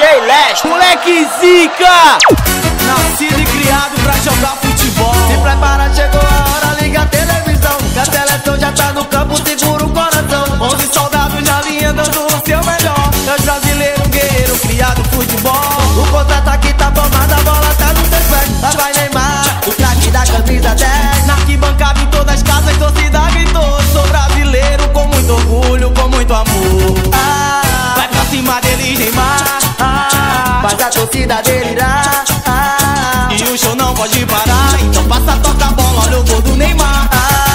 DJ Leste, moleque zica! Nascido e criado pra jogar futebol. Se prepara, chegou a hora, liga a televisão, que a seleção já tá no campo, segura o coração. 11 soldados na linha dando o seu melhor. Nós brasileiro, guerreiro, criado futebol. O contra-ataque tá formado, a bola tá nos teus pés. Lá vai Neymar, o craque da camisa 10. Na arquibancada em todas as casas, torcida gritou: sou brasileiro com muito orgulho, com muito amor. Vai pra cima deles, Neymar. Faz a torcida delirar. E o show não pode parar, então passa, toca a bola, olha o gol do Neymar.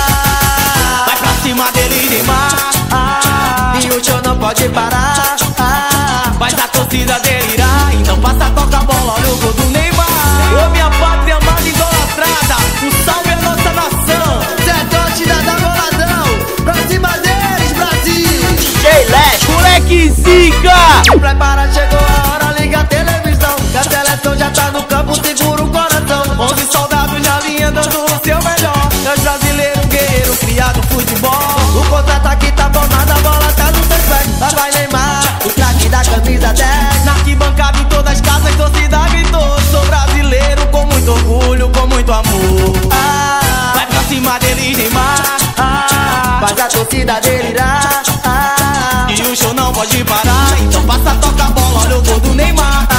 Vai pra cima deles, Neymar. E o show não pode parar. Faz a torcida delirar, então passa, toca a bola, olha o gol do Neymar. Ô minha pátria amada idolatrada, um salve à nossa nação. Sertão, cidadão boladão, pra cima deles, Brasil. DJ Leste, moleque zica! Se prepara, chegou a hora, liga a televisão, que a seleção já tá no campo, segura o coração. 11 soldados na linha dando o seu melhor. Nós brasileiro, guerreiro, criado futebol. O contra-ataque tá formado, a bola tá nos teus pés. Lá vai Neymar, o craque da camisa 10. Na arquibancada em todas as casas, torcida gritou: sou brasileiro com muito orgulho, com muito amor. Vai pra cima deles, Neymar. Faz a torcida delirar. E o show não pode parar, então passa, toca a bola, olha o gol do Neymar.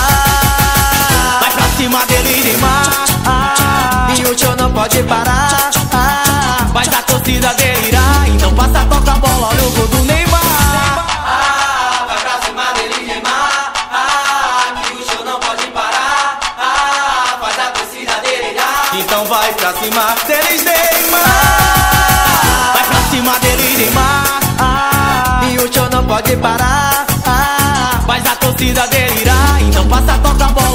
Vai pra cima deles, Neymar. E o show não pode parar. Faz a torcida delirar, então passa, toca a bola, olha o gol do Neymar. Vai pra cima deles, Neymar. Que o show não pode parar. Faz a torcida delirar. Então vai pra cima deles, Neymar. Vai pra cima deles, Neymar. E o show não pode parar. Faz a torcida delirar, então passa, toca a bola.